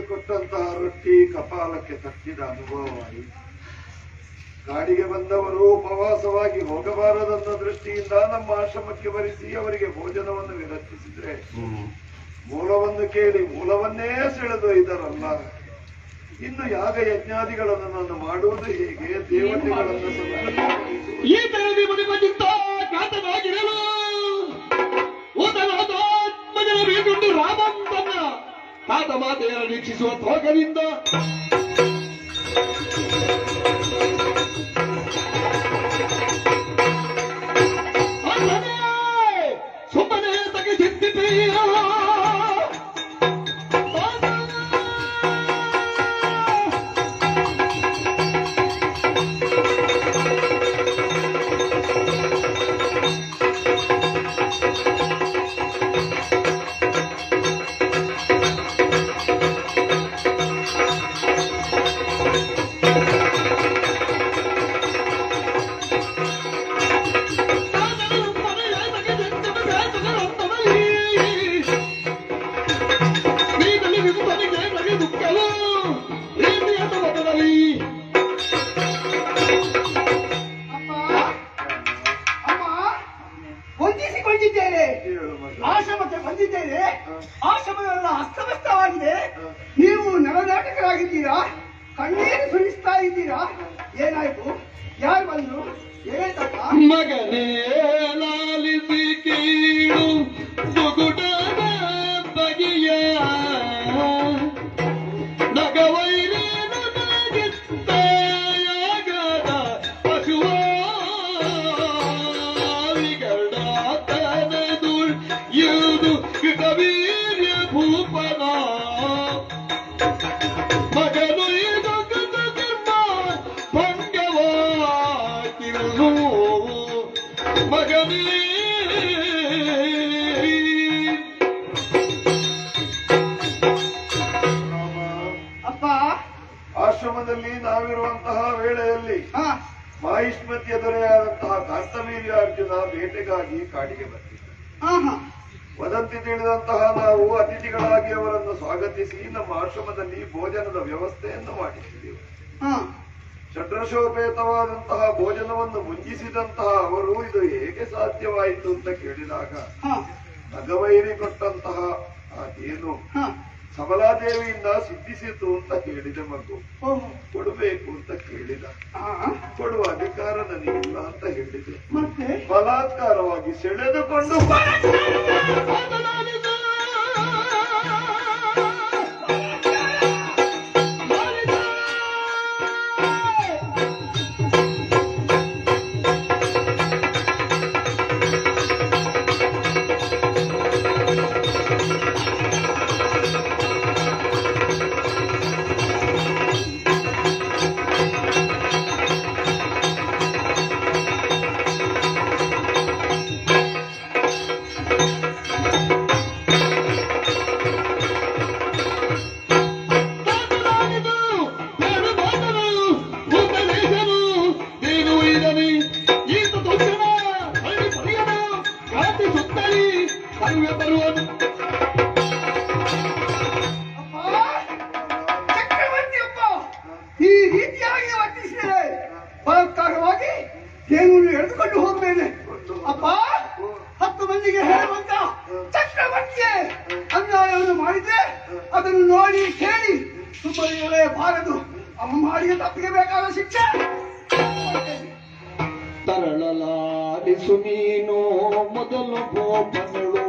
ಕೊಟ್ಟಂತಹ ರೊಟ್ಟಿ ಕಪಾಲಕ್ಕೆ ತಟ್ಟಿದ ಅನುಭವವಾಯಿತು. ಕಾಡಿಗೆ ಬಂದವರು ಉಪವಾಸವಾಗಿ ಹೋಗಬಾರದನ್ನ ದೃಷ್ಟಿಯಿಂದ ನಮ್ಮ ಆಶ್ರಮಕ್ಕೆ ಬರಿಸಿ ಅವರಿಗೆ ಭೋಜನವನ್ನು ವಿರಚಿಸಿದ್ರೆ ಮೂಲವನ್ನು ಕೇಳಿ ಮೂಲವನ್ನೇ ಸೆಳೆದೊಯ್ದರಲ್ಲ. ಇನ್ನು ಯಾಗ ಯಜ್ಞಾದಿಗಳನ್ನು ನಾನು ಮಾಡುವುದು ಹೇಗೆ? ದೇವತೆಗಳನ್ನು ಈ ತರದಿ ಕಾತನಾಗಿರಲು ಮಗನನ್ನು ರಾಮಂ ತನ್ನ ತಾತ ಮಾತೆಯನ್ನು ವೀಕ್ಷಿಸುವ ತೋಗದಿಂದ ಸುಮ್ಮನೆ ತಗೆಸಿದ್ದೀಯ. ಆಶ್ರಮಕ್ಕೆ ಬಂದಿದ್ದೇನೆ. ಆಶ್ರಮವೆಲ್ಲ ಅಸ್ತವ್ಯಸ್ತವಾಗಿದೆ. ನೀವು ನರನಾಟಕರಾಗಿದ್ದೀರಾ, ಕಣ್ಣೀರು ಸುರಿಸ್ತಾ ಇದ್ದೀರಾ. ಏನಾಯ್ತು? ಯಾರು ಬಂದ್ರು? ಏನಾಯ್ತಪ್ಪ? ಮಗನೇ ಲಾಲಿಸಿ ಕೀಳು ದುಗುಡದ ಬಗೆಯ ನಗವೈರಿ ನಗಿತ್ತಾಯಾಗದ ಪಶುವಾರಿಗಡಾತನದು ಯುದು ಕೃತವೀರ್ಯ ಭೂಪನ ಮಗನು ಇದು ಕೃತ ಭಂಗವಾಗಿರುವುದು ಮಗನೇ. ಅಪ್ಪ, ಆಶ್ರಮದಲ್ಲಿ ನಾವಿರುವಂತಹ ವೇಳೆಯಲ್ಲಿ ಮಾಹಿಷ್ಮತಿಯ ದೊರೆಯಾದಂತಹ ಕಾರ್ತವೀರ್ಯಾರ್ಜುನ ಬೇಟೆಗಾಗಿ ಕಾಡಿಗೆ ಬಂದಿದ್ದ. ವದಂತಿ ತಿಳಿದಂತಹ ನಾವು ಅತಿಥಿಗಳಾಗಿ ಅವರನ್ನು ಸ್ವಾಗತಿಸಿ ನಮ್ಮ ಆಶ್ರಮದಲ್ಲಿ ಭೋಜನದ ವ್ಯವಸ್ಥೆಯನ್ನು ಮಾಡಿಸಿದೆವು. ಷಡ್ರಶೋಪೇತವಾದಂತಹ ಭೋಜನವನ್ನು ಮುಂಜಿಸಿದಂತಹ ಅವರು ಇದು ಹೇಗೆ ಸಾಧ್ಯವಾಯಿತು ಅಂತ ಕೇಳಿದಾಗ ನಗವೈರಿ ಕೊಟ್ಟಂತಹ ಅದೇನು ಸಬಲಾದೇವಿಯಿಂದ ಸಿದ್ಧಿಸಿತು ಅಂತ ಹೇಳಿದೆ. ಮಗು ಕೊಡಬೇಕು ಅಂತ ಕೇಳಿದ. ಕೊಡುವ ಅಧಿಕಾರ ನನಗಿಲ್ಲ ಅಂತ ಹೇಳಿದೆ. ಬಲಾತ್ಕಾರವಾಗಿ ಸೆಳೆದುಕೊಂಡು ಚಕ್ರವರ್ತಿಯಪ್ಪ ಈ ರೀತಿಯಾಗಿ ವರ್ತಿಸಿದರೆ ಬಲಾತ್ಕಾರವಾಗಿ ದೇವರು ಎಳೆದುಕೊಂಡು ಹೋಗ್ಬೇನೆ. ಅಪ್ಪ, 10 ಮಂದಿಗೆ ಹೇಳುವಂತ ಚಕ್ರವರ್ತಿಯೇ ಅನ್ಯಾಯವನ್ನು ಮಾಡಿದ್ರೆ ಅದನ್ನು ನೋಡಿ ಕೇಳಿ ಸುಮ್ಮನೆ ಬಾರದು. ಅಮ್ಮ ಮಾಡಿದ ತಪ್ಪಿಗೆ ಬೇಕಾದ ಶಿಕ್ಷೆ. ತರಳಲಾಡಿಸು ನೀನು ಮೊದಲು ಗೋಪನಳು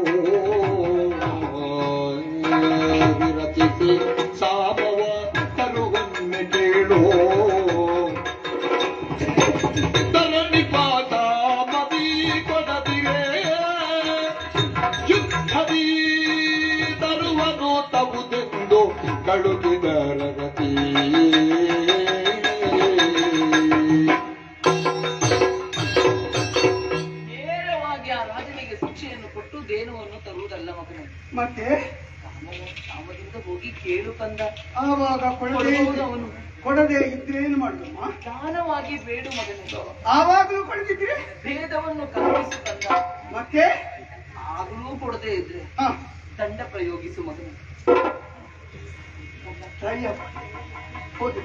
ವಿರಚಿಸಿ ಸಾಪವ ತರುವನ್ನೆ ಕೇಳು. ತರಣಿಪಾತ ಮದಿ ಕೊಡದಿರೆ ಯುದ್ಧದಿ ತರುವನು ತವುದೆಂದು ಕಳುಕಿದರ ಗತಿ. ದೇನುವನ್ನು ತರುವುದಲ್ಲ ಮಗನೇ, ಮತ್ತೆ ಕಾಮದಿಂದ ಹೋಗಿ ಕೇಳು ಕಂದ. ಆವಾಗ ಕೊಡದೆ ಇದ್ರೆ ಏನು ಮಾಡುದಮ್ಮ? ದಾನವಾಗಿ ಬೇಡು ಮಗನೇ. ಆವಾಗಲೂ ಕೊಡದಿದ್ರೆ ಭೇದವನ್ನು ಕಲ್ಪಿಸು ಕಂದ. ಮತ್ತೆ ಆಗಲೂ ಕೊಡದೆ ಇದ್ರೆ ದಂಡ ಪ್ರಯೋಗಿಸು ಮಗನೇ. ಅಯ್ಯಪ್ಪ ಹೋಗಿ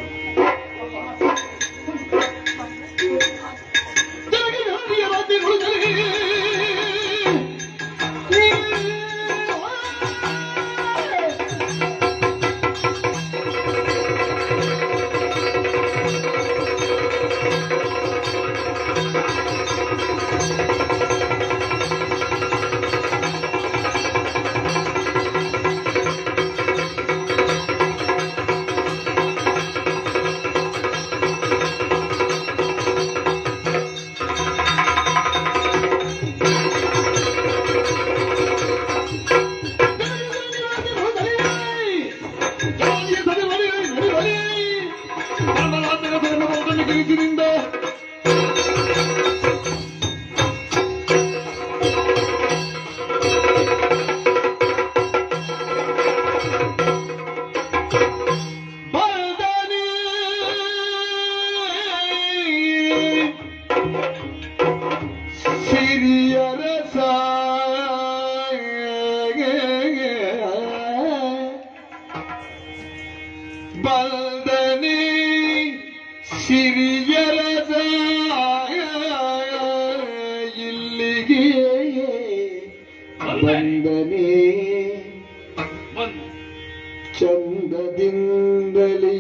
ಚಂದದಿಂದಲೇ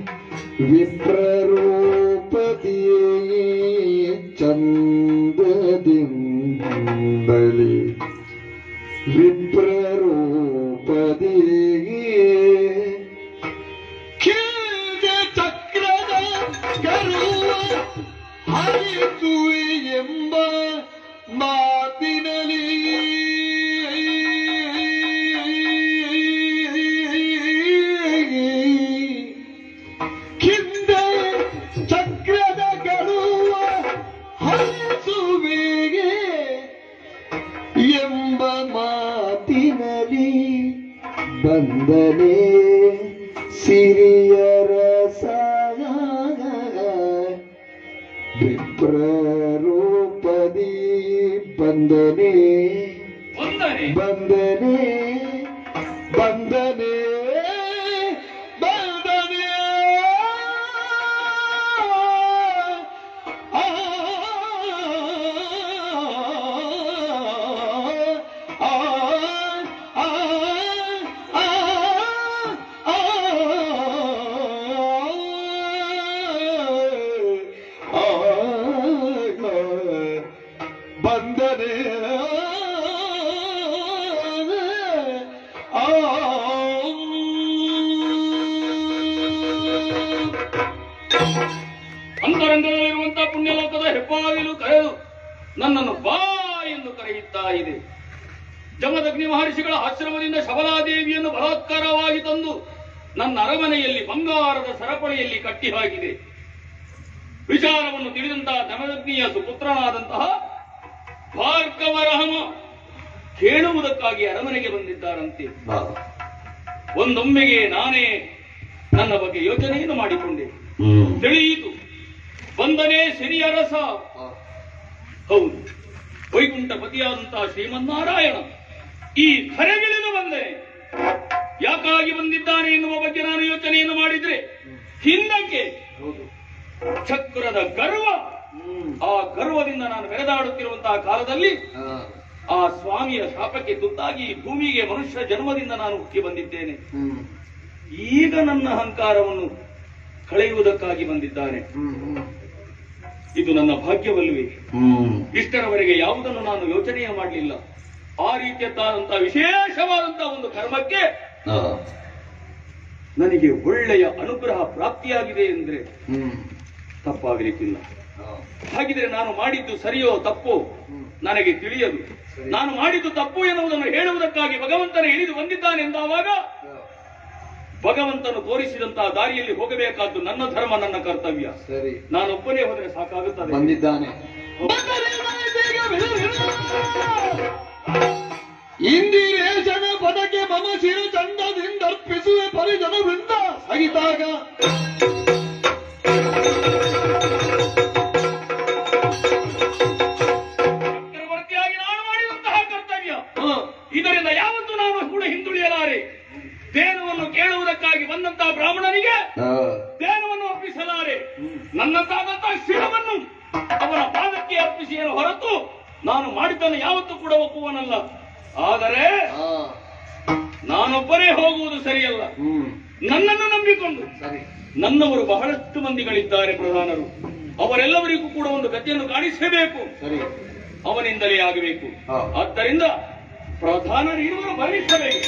ವಿಪ್ರರೂಪದಿಯೇ ಚಂದದಿಂದಲೇ ವಿಪ್ರರೂಪದಿಯೇ ಖೇದ ಚಕ್ರದ ಗರುವ ಹರಿಸುವೆ ಎಂಬ ಮಾತಿನಲ್ಲಿ ಎಂಬ ಮಾತಿನಲ್ಲಿ ಬಂದನೆ ಸಿರಿಯರ ವಿಪ್ರರೂಪದಿ ಬಂದನೆ ಬಂದನೆ ಬಂದನೆ ಬಂದನೆ ಬಂದನೆ ಅಂತರಂಗದಲ್ಲಿರುವಂತಹ ಪುಣ್ಯಲೋಕದ ಹೆಬ್ಬಾಗಿಲು ಕರೆದು ನನ್ನನ್ನು ಬಾ ಎಂದು ಕರೆಯುತ್ತಾ ಇದೆ. ಜಮದಗ್ನಿ ಮಹರ್ಷಿಗಳ ಆಶ್ರಮದಿಂದ ಶಬಲಾದೇವಿಯನ್ನು ಬಲಾತ್ಕಾರವಾಗಿ ತಂದು ನನ್ನ ಅರಮನೆಯಲ್ಲಿ ಬಂಗಾರದ ಸರಪಳಿಯಲ್ಲಿ ಕಟ್ಟಿ ಹಾಕಿದೆ. ವಿಚಾರವನ್ನು ತಿಳಿದಂತಹ ಜಮದಗ್ನಿಯ ಸುಪುತ್ರನಾದಂತಹ ಭಾರ್ಗವರಹಮ ಕೇಳುವುದಕ್ಕಾಗಿ ಅರಮನೆಗೆ ಬಂದಿದ್ದಾರಂತೆ. ಒಂದೊಮ್ಮೆಗೆ ನಾನೇ ನನ್ನ ಬಗ್ಗೆ ಯೋಚನೆಯನ್ನು ಮಾಡಿಕೊಂಡೆ. ತಿಳಿಯಿತು, ಬಂದನೇ ಸಿರಿಯರಸ. ಹೌದು, ವೈಕುಂಠಪತಿಯಾದಂತಹ ಶ್ರೀಮನ್ನಾರಾಯಣ ಈ ಕರೆಗಿಳಿದು ಬಂದನೆ. ಯಾಕಾಗಿ ಬಂದಿದ್ದಾನೆ ಎನ್ನುವ ಬಗ್ಗೆ ನಾನು ಯೋಚನೆಯನ್ನು ಮಾಡಿದ್ರೆ ಹಿಂದಕ್ಕೆ ಚಕ್ರದ ಗರ್ವ, ಆ ಗರ್ವದಿಂದ ನಾನು ಮೆರೆದಾಡುತ್ತಿರುವಂತಹ ಕಾಲದಲ್ಲಿ ಆ ಸ್ವಾಮಿಯ ಶಾಪಕ್ಕೆ ತುತ್ತಾಗಿ ಭೂಮಿಗೆ ಮನುಷ್ಯ ಜನ್ಮದಿಂದ ನಾನು ಹುಟ್ಟಿ ಬಂದಿದ್ದೇನೆ. ಈಗ ನನ್ನ ಅಹಂಕಾರವನ್ನು ಕಳೆಯುವುದಕ್ಕಾಗಿ ಬಂದಿದ್ದಾನೆ. ಇದು ನನ್ನ ಭಾಗ್ಯವಲ್ವೇ? ಇಷ್ಟರವರೆಗೆ ಯಾವುದನ್ನು ನಾನು ಯೋಚನೆಯ ಮಾಡಲಿಲ್ಲ. ಆ ರೀತಿಯದ್ದಾದಂತಹ ವಿಶೇಷವಾದಂತಹ ಒಂದು ಕರ್ಮಕ್ಕೆ ನನಗೆ ಒಳ್ಳೆಯ ಅನುಗ್ರಹ ಪ್ರಾಪ್ತಿಯಾಗಿದೆ ಎಂದ್ರೆ ತಪ್ಪಾಗಲಿಕ್ಕಿಲ್ಲ. ಹಾಗಿದ್ರೆ ನಾನು ಮಾಡಿದ್ದು ಸರಿಯೋ ತಪ್ಪೋ ನನಗೆ ತಿಳಿಯದು. ನಾನು ಮಾಡಿದ್ದು ತಪ್ಪು ಎನ್ನುವುದನ್ನು ಹೇಳುವುದಕ್ಕಾಗಿ ಭಗವಂತನ ಇಳಿದು ಬಂದಿದ್ದಾನೆ ಎಂದಾವಾಗ ಭಗವಂತನು ತೋರಿಸಿದಂತಹ ದಾರಿಯಲ್ಲಿ ಹೋಗಬೇಕಾದ್ದು ನನ್ನ ಧರ್ಮ, ನನ್ನ ಕರ್ತವ್ಯ. ಸರಿ, ನಾನೊಬ್ಬನೇ ಹೋದರೆ ಸಾಕಾಗುತ್ತದೆ. ಬಂದಿದ್ದಾನೆ. ಇಂದಿರೇಶನ ಪದಕ್ಕೆ ಮಮ ಶಿರು ಚಂದದಿಂದ ಅರ್ಪಿಸುವೆ ಪರಿಜನವೃಂದ ಸಹಿತಾಗ ಚಕ್ರವರ್ತಿಯಾಗಿ ನಾನು ಮಾಡಿದಂತಹ ಕರ್ತವ್ಯ, ಇದರಿಂದ ಯಾವತ್ತೂ ನಾನು ಕೂಡ ಹಿಂದುಳಿಯಲಾರೆ. ದೇನವನ್ನು ಕೇಳುವುದಕ್ಕಾಗಿ ಅತಿಥಿಯಾಗಿ ಬಂದಂತಹ ಬ್ರಾಹ್ಮಣನಿಗೆ ಧ್ಯಾನವನ್ನು ಅರ್ಪಿಸಲಾರೆ. ನನ್ನಂತಾದಂತಹ ಶಿರವನ್ನು ಅವರ ಪಾದಕ್ಕೆ ಅರ್ಪಿಸಿಯನ್ನು ಹೊರತು ನಾನು ಮಾಡಿದ್ದನ್ನು ಯಾವತ್ತೂ ಕೂಡ ಒಪ್ಪುವನಲ್ಲ. ಆದರೆ ನಾನೊಬ್ಬರೇ ಹೋಗುವುದು ಸರಿಯಲ್ಲ. ನನ್ನನ್ನು ನಂಬಿಕೊಂಡು ನನ್ನವರು ಬಹಳಷ್ಟು ಮಂದಿಗಳಿದ್ದಾರೆ ಪ್ರಧಾನರು. ಅವರೆಲ್ಲವರಿಗೂ ಕೂಡ ಒಂದು ಗತಿಯನ್ನು ಕಾಣಿಸಬೇಕು, ಅವನಿಂದಲೇ ಆಗಬೇಕು. ಆದ್ದರಿಂದ ಪ್ರಧಾನರು ಇರುವರು ಭರಿಸಬೇಕು.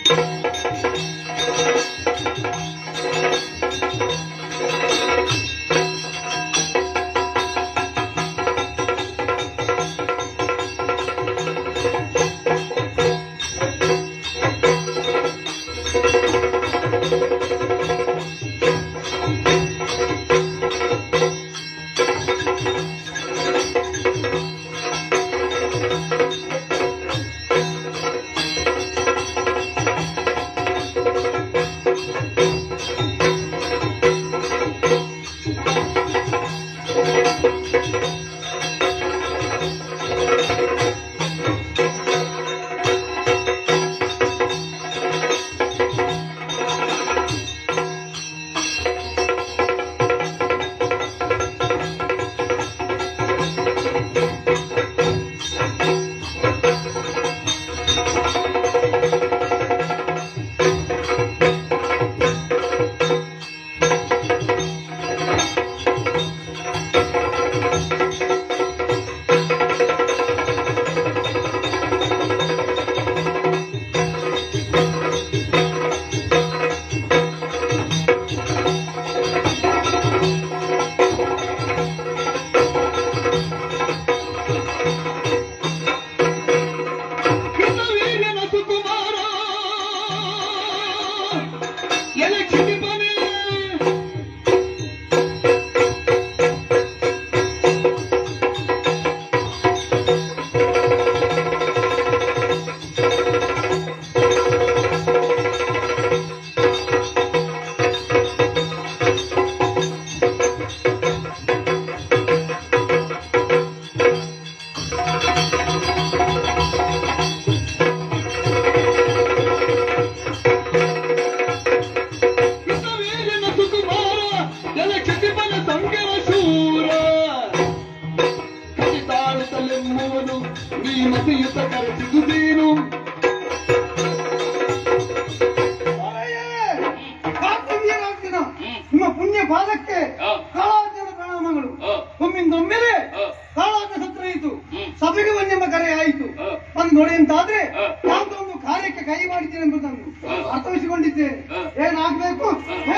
ನಿಮ್ಮ ಪುಣ್ಯ ಪಾದಕ್ಕೆ ಕಾಳಾಜನ ಪ್ರಣಾಮಗಳು. ಒಮ್ಮಿಂದೊಮ್ಮೆಲೆ ಕಾಳಾಜ ಸತ್ರಾಯಿತು, ಸಭೆಗೆ ಬನ್ನೆಂಬ ಕರೆ ಆಯಿತು. ಬಂದು ನೋಡಿ ಅಂತಾದ್ರೆ ಯಾವುದೊಂದು ಕಾರ್ಯಕ್ಕೆ ಕೈ ಮಾಡಿದ್ದೇನೆ ಎಂಬುದನ್ನು ಅರ್ಥವಿಸಿಕೊಂಡಿದ್ದೇನೆ. ಏನಾಗಬೇಕು?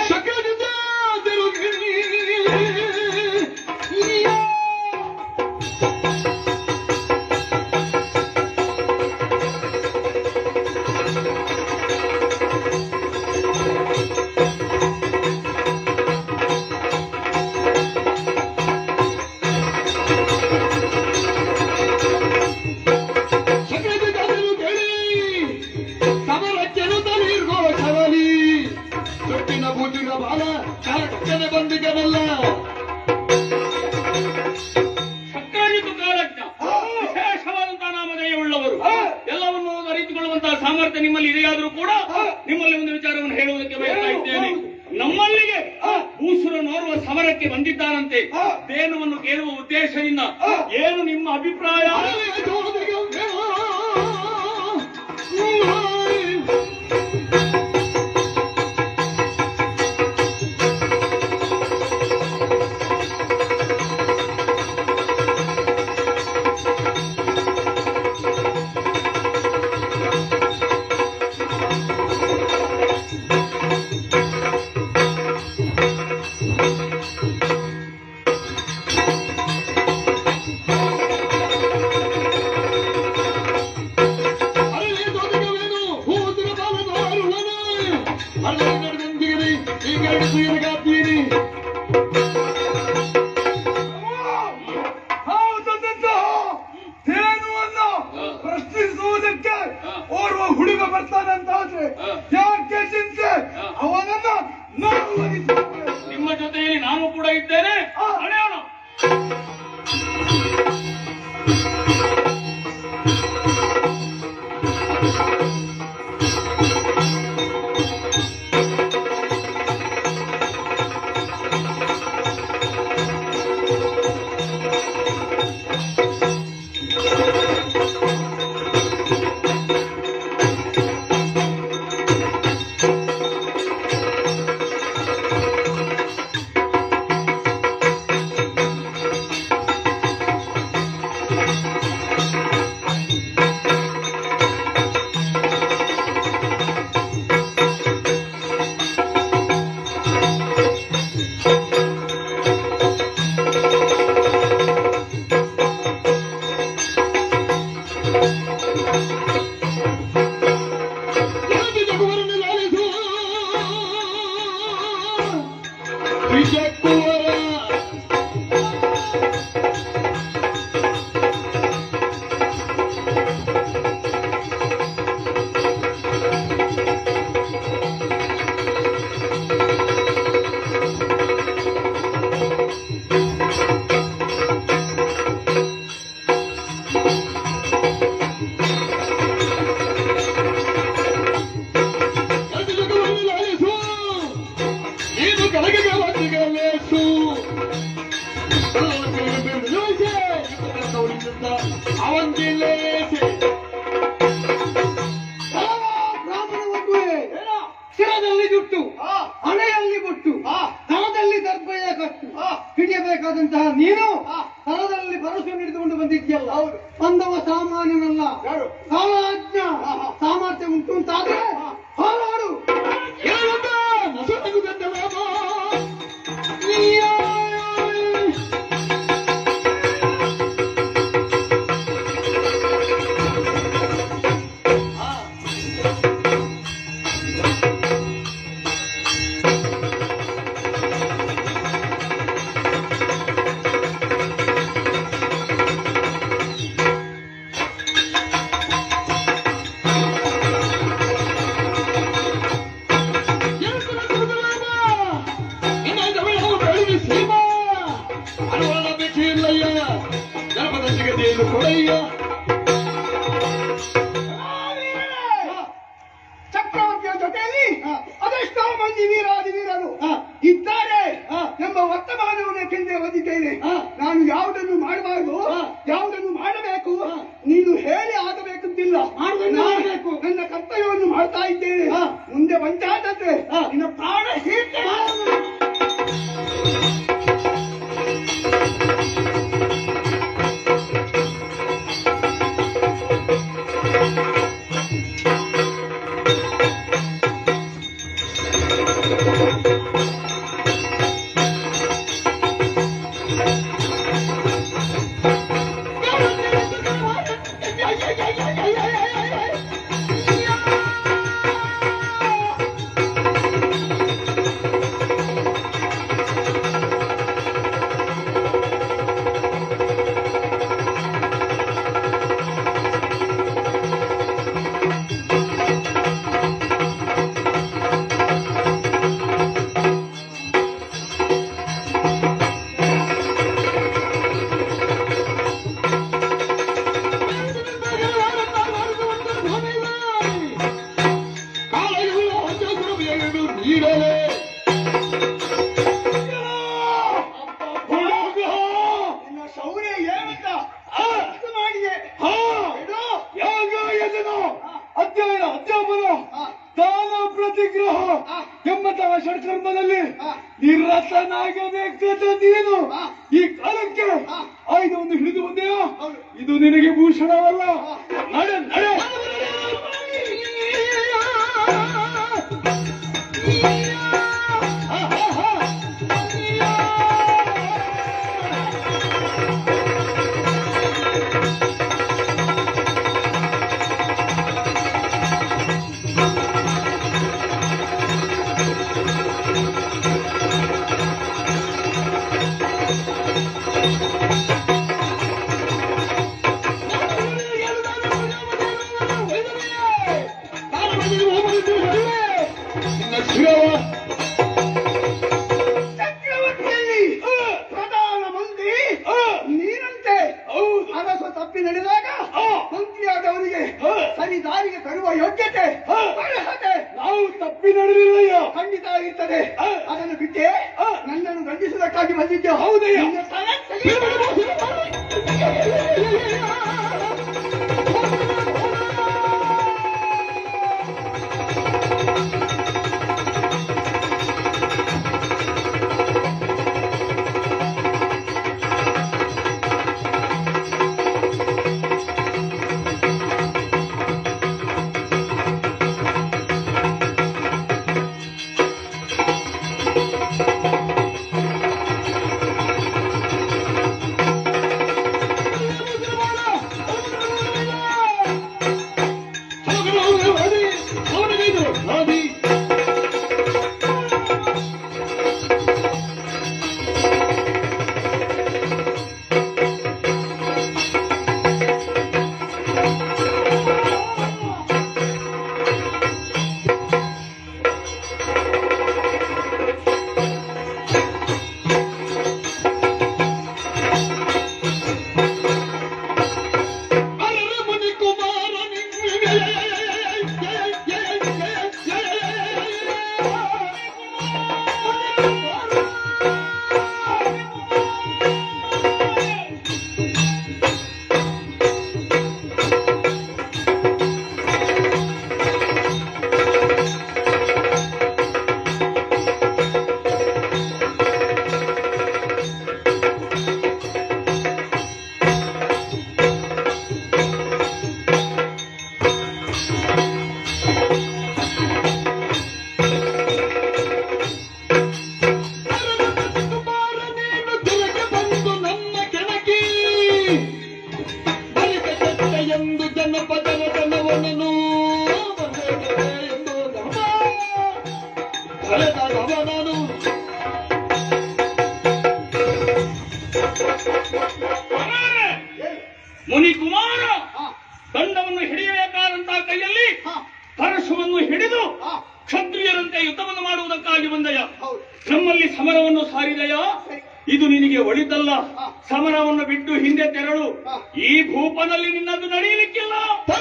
ಬಂದಿಗನಲ್ಲ ಸಕ್ರಾಜಿತು ಕಾಲಜ್ಞ, ವಿಶೇಷವಾದಂತಹ ನಾಮಧೇಯವುಳ್ಳವರು, ಎಲ್ಲವನ್ನು ಅರಿತುಕೊಳ್ಳುವಂತಹ ಸಾಮರ್ಥ್ಯ ನಿಮ್ಮಲ್ಲಿ ಇದೆಯಾದರೂ ಕೂಡ ನಿಮ್ಮಲ್ಲಿ ಒಂದು ವಿಚಾರವನ್ನು ಹೇಳುವುದಕ್ಕೆ ಬಯಸ್ತಾ ಇದ್ದೇನೆ. ನಮ್ಮಲ್ಲಿಗೆ ಭೂಸುರನೋರ್ವ ಸಮರಕ್ಕೆ ಬಂದಿದ್ದಾರಂತೆ. ದೇನವನ್ನು ಕೇಳುವ ಉದ್ದೇಶದಿಂದ ಏನು ನಿಮ್ಮ ಅಭಿಪ್ರಾಯ? ಪ್ರಶ್ನಿಸುವುದಕ್ಕೆ ಓರ್ವ ಹುಡುಗ ಬರ್ತಾನಂತಾದ್ರೆ ಯಾಕೆ ಚಿಂತೆ? ಅವನನ್ನು ನಾವು ವಹಿಸುತ್ತೇವೆ. ನಿಮ್ಮ ಜೊತೆಯಲ್ಲಿ ನಾನು ಕೂಡ ಇದ್ದೇನೆ. ನಡೆಯೋಣ. ಜುಟ್ಟು ಹಣೆಯಲ್ಲಿ ಬೊಟ್ಟು ದನದಲ್ಲಿ ದರ್ಭೆಯ ಕಟ್ಟು ಹಿಡಿಯಬೇಕಾದಂತಹ ನೀನು ತರದಲ್ಲಿ ಭರಸೆ ಹಿಡಿದುಕೊಂಡು ಬಂದಿದ್ಯಲ್ಲ ಅಂದವ ಸಾಮಾನ್ಯನಲ್ಲ ಕಾಲಾಜ್ಞ ಸಾಮರ್ಥ್ಯ ಉಂಟು ಅಂತಾದ್ರೆ ಹೋರಾಡು ಚಕ್ರವರ್ತಿಯ ಜೊತೆಯಲ್ಲಿ ಅದೆಷ್ಟೋ ಮಂದಿ ವೀರಾದಿವೀರರು ಇದ್ದಾರೆ ಎಂಬ ವರ್ತಮಾನವನ್ನು ಕೆಂದೇ ಓದಿದ್ದೇನೆ. ನಾನು ಯಾವುದನ್ನು ಮಾಡಬಾರದು, ಯಾವುದನ್ನು ಮಾಡಬೇಕು ನೀನು ಹೇಳಿ ಆಗಬೇಕಂತಿಲ್ಲ. ಮಾಡಬೇಕು ನನ್ನ ಕರ್ತವ್ಯವನ್ನು ಮಾಡ್ತಾ ಇದ್ದೇನೆ. ಮುಂದೆ ಬಂಚಾದ್ರೆ ನಿನ್ನ ಪ್ರಾಣ ಹೀಗೆ ಎಂಬಂತಹ ಷಡ್ಕರ್ಮದಲ್ಲಿ ನಿರತನಾಗಬೇಕಾದ ನೀನು ಈ ಕಾಲಕ್ಕೆ ಆಯುಧವನ್ನು ಹಿಡಿದು ಬಂದೆಯೋ ಇದು ನಿನಗೆ ಭೂಷಣವಲ್ಲ. ನಡೆ ನಡೆ ಚಕ್ರವರ್ತಿಯಲ್ಲಿ ಪ್ರಧಾನ ಮಂತ್ರಿ ನೀನಂತೆ ಅರಸ ತಪ್ಪಿ ನಡೆದಾಗ ಮಂತ್ರಿಯಾದವರಿಗೆ ಸರಿ ದಾರಿಗೆ ತರುವ ಯೋಗ್ಯತೆ ಅರ್ಹತೆ ನಾವು ತಪ್ಪಿ ನಡೆದಿಲ್ಲ ಖಂಡಿತ ಇರ್ತದೆ. ಅದನ್ನು ಬಿಟ್ಟೆ ನನ್ನನ್ನು ದಂಡಿಸುವುದಕ್ಕಾಗಿ ಬಂದಿದ್ದೆ. ಹೌದೇ ನಾನು. ಮುನಿಕುಮಾರ ದಂಡವನ್ನು ಹಿಡಿಯಬೇಕಾದಂತಹ ಕೈಯಲ್ಲಿ ಪರಶುವನ್ನು ಹಿಡಿದು ಕ್ಷತ್ರಿಯರಂತೆ ಯುದ್ಧವನ್ನು ಮಾಡುವುದಕ್ಕಾಗಿ ಬಂದಯ. ನಮ್ಮಲ್ಲಿ ಸಮರವನ್ನು ಸಾರಿದಯ. ಇದು ನಿನಗೆ ಒಳಿತಲ್ಲ. ಸಮರವನ್ನು ಬಿಟ್ಟು ಹಿಂದೆ ತೆರಳು. ಈ ಭೂಪನಲ್ಲಿ ನಿನ್ನದು ನಡೆಯಲಿಕ್ಕಿಲ್ಲ.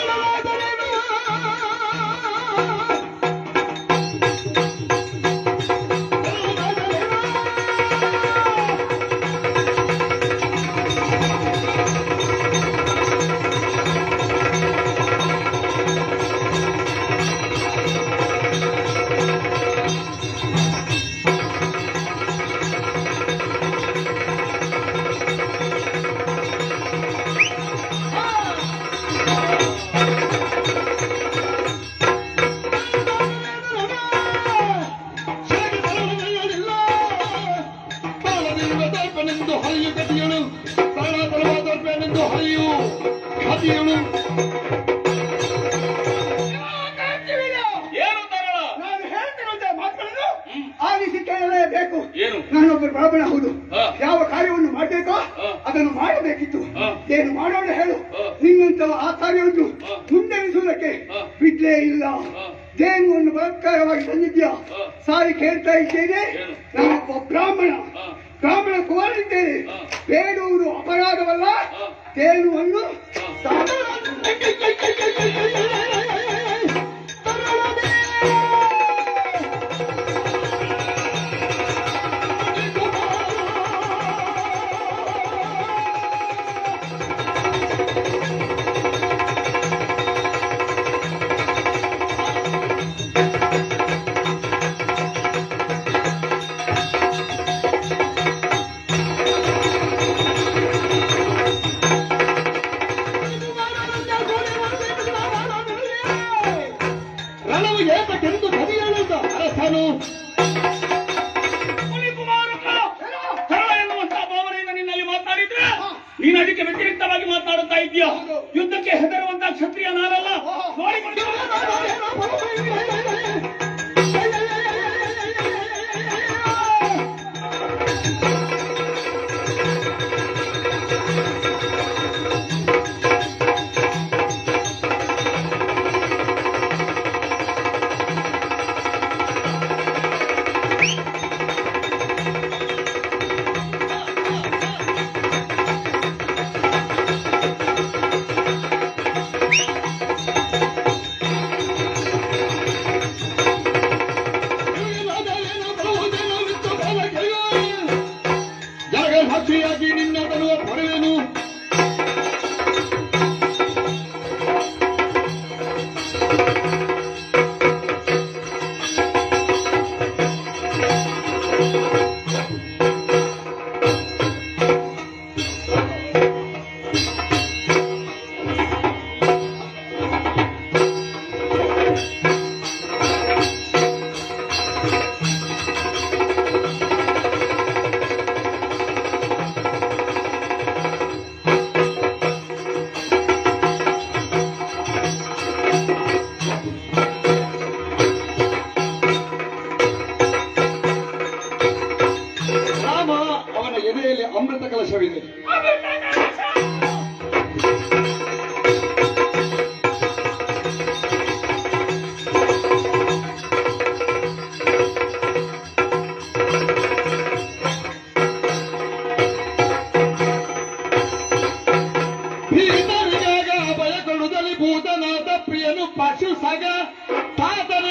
ನಾನು ಹೇಳ್ತಿರುವಂತಹ ಮಾತುಗಳನ್ನು ಆಲಿಸಿ ಕೇಳಲೇಬೇಕು. ಏನು? ನಾನೊಬ್ಬ ಬ್ರಾಹ್ಮಣ. ಹೌದು. ಯಾವ ಕಾರ್ಯವನ್ನು ಮಾಡಬೇಕೋ ಅದನ್ನು ಮಾಡಬೇಕಿತ್ತು. ಏನು ಮಾಡೋಣ ಹೇಳು. ನಿನ್ನಂತಹ ಆ ಕಾರ್ಯವನ್ನು ಮುಂದೆನಿಸುವುದಕ್ಕೆ ಬಿಡ್ಲೇ ಇಲ್ಲ. ದೇನುವನ್ನು ಬಲಾತ್ಕಾರವಾಗಿ ತಂದಿದ್ಯಾ? ಸಾರಿ ಕೇಳ್ತಾ ಇದ್ದೇನೆ. ನಾನೊಬ್ಬ ಬ್ರಾಹ್ಮಣ ಕುಮಾರನಿದ್ದೇನೆ. ಬೇಡುವುದು ಅಪರಾಧವಲ್ಲ. ದೇನುವನ್ನು ನೀನು ಅದಕ್ಕೆ ವ್ಯತಿರಿಕ್ತವಾಗಿ ಮಾತನಾಡುತ್ತಾ ಇದೆಯಾ? ಯುದ್ಧಕ್ಕೆ ಹೆದರುವಂತಹ ಕ್ಷತ್ರಿಯ ನಾನಲ್ಲ. ಸಾಕ್ಷಿಯಾಗಿ ನಿನ್ನ ತರುವ ಪಡೆದನು. ಎದೆಯಲ್ಲಿ ಅಮೃತ ಕಲಶವಿದೆ. ಭೀತರಿಗಾಗ ಭಯಗೊಳ್ಳುದಲ್ಲಿ ಭೂತನಾಥ ಪ್ರಿಯನು ಪಶು ಸಗ ತಾತನ